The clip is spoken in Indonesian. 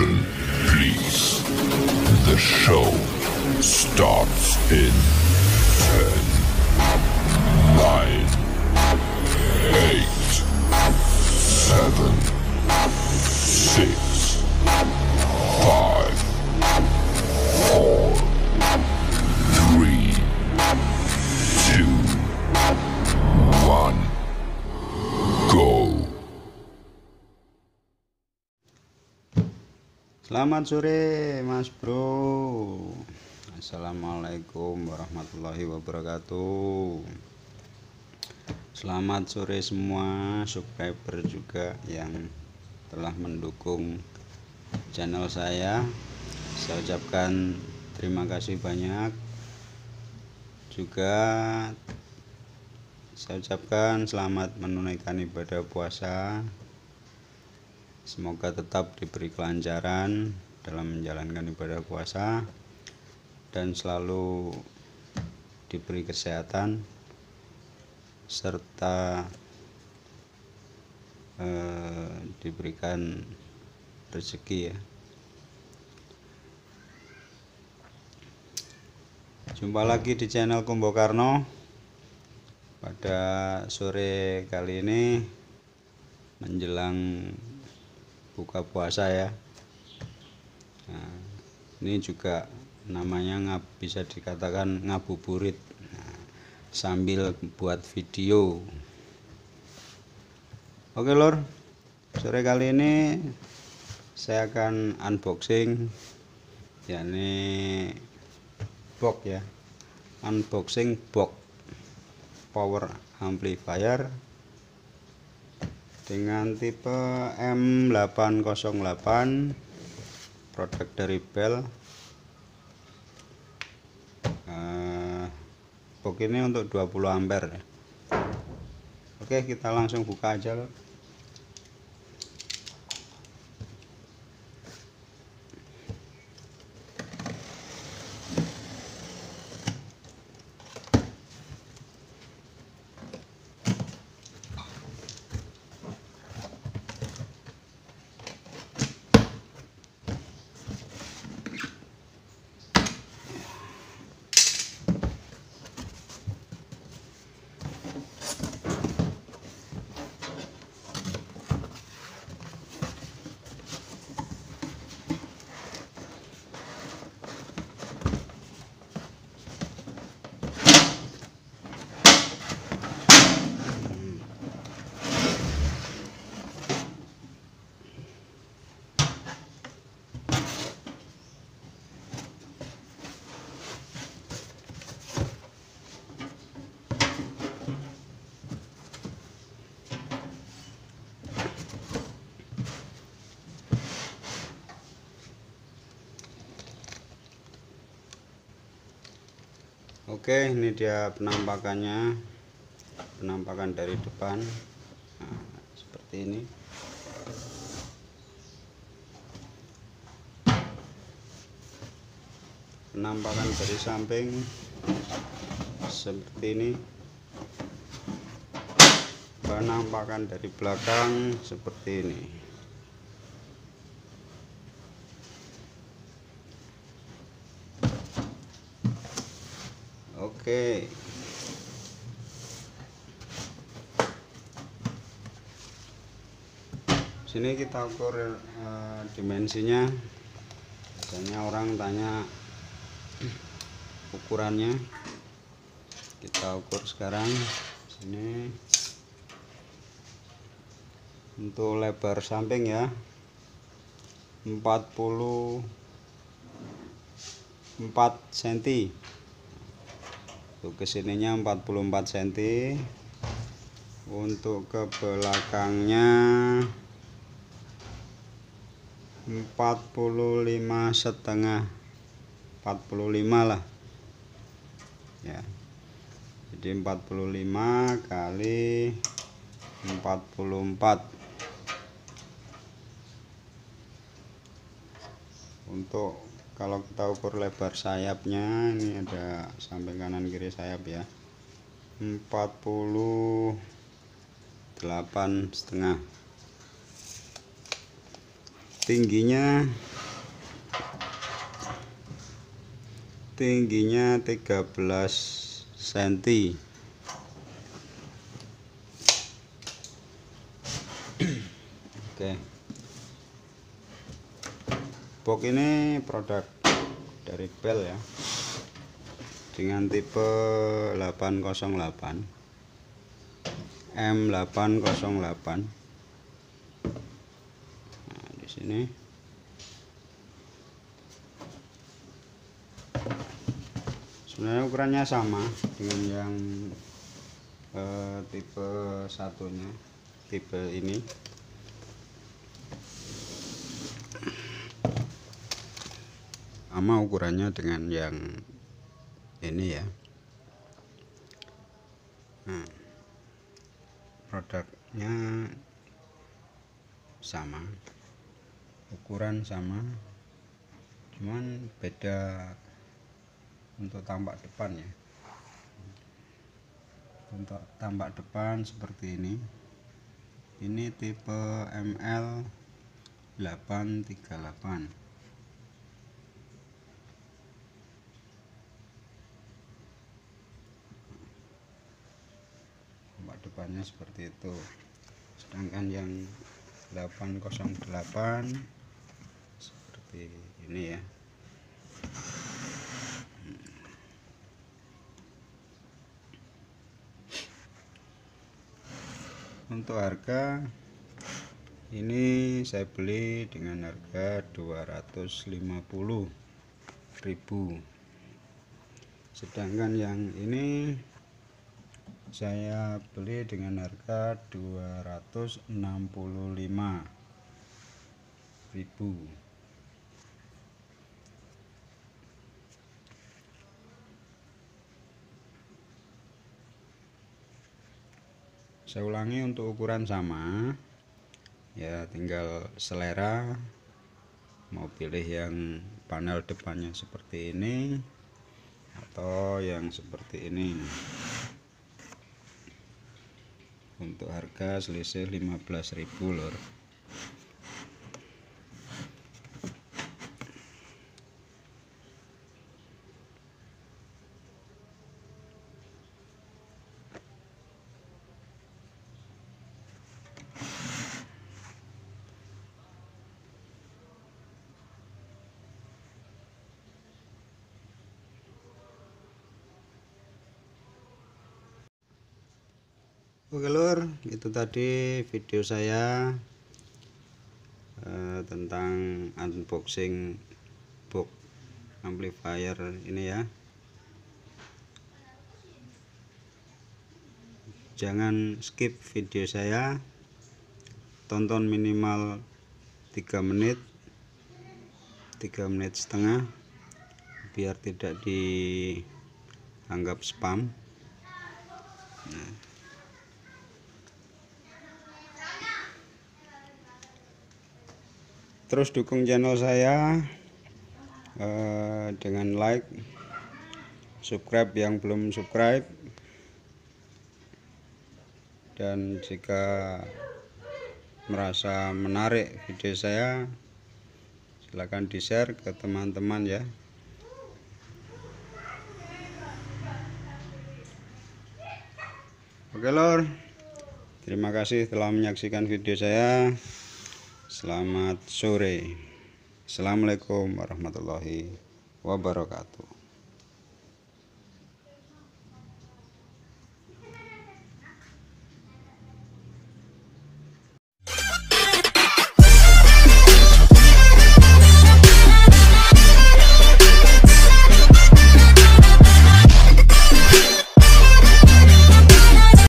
Attention, please. The show starts in 10, 9, 8, 7, 6, 5, 4, 3, 2, 1, go. Selamat sore Mas Bro. Assalamualaikum warahmatullahi wabarakatuh. Selamat sore semua subscriber juga yang telah mendukung channel saya. Saya ucapkan terima kasih banyak. Juga saya ucapkan selamat menunaikan ibadah puasa. Semoga tetap diberi kelancaran dalam menjalankan ibadah puasa dan selalu diberi kesehatan serta diberikan rezeki ya. Jumpa lagi di channel Kumbo Karno. Pada sore kali ini menjelang buka puasa ya. Nah, ini juga namanya bisa dikatakan ngabuburit. Nah, sambil buat video. Oke lor, sore kali ini saya akan unboxing, yakni box ya, unboxing box power amplifier dengan tipe M808, produk dari Bell. Box ini untuk 20 ampere. Oke, kita langsung buka aja loh. Oke, ini dia penampakannya, penampakan dari depan. Nah, seperti ini. Penampakan dari samping seperti ini. Penampakan dari belakang seperti ini. Oke, sini kita ukur dimensinya. Biasanya orang tanya ukurannya, kita ukur sekarang. Sini untuk lebar samping ya, 44 cm. Untuk kesininya 44 cm. Untuk ke belakangnya 45,5, 45 lah ya. Jadi 45 kali 44. Untuk kalau kita ukur lebar sayapnya, ini ada samping kanan kiri sayap ya, 48,5. Tingginya tingginya 13 cm. Oke. Box ini produk dari Bell ya, dengan tipe 808 M808. Nah, di sini sebenarnya ukurannya sama dengan yang tipe satunya, tipe ini. Sama ukurannya dengan yang ini ya. Nah, produknya sama, ukuran sama, cuman beda untuk tampak depan ya. Untuk tampak depan seperti ini tipe ML838. Tampak depannya seperti itu, sedangkan yang 808 seperti ini ya. Untuk harga ini saya beli dengan harga 250.000, sedangkan yang ini saya beli dengan harga 265.000. Saya ulangi, untuk ukuran sama ya, tinggal selera mau pilih yang panel depannya seperti ini atau yang seperti ini. Untuk harga selisih 15.000 lor. Oke lur, itu tadi video saya tentang unboxing box amplifier ini ya. Jangan skip video saya, tonton minimal 3 menit, 3 menit setengah, biar tidak dianggap spam. Nah, terus dukung channel saya dengan like, subscribe yang belum subscribe, dan jika merasa menarik video saya, silahkan di share ke teman-teman ya. Oke lor, terima kasih telah menyaksikan video saya. Selamat sore. Assalamualaikum warahmatullahi wabarakatuh.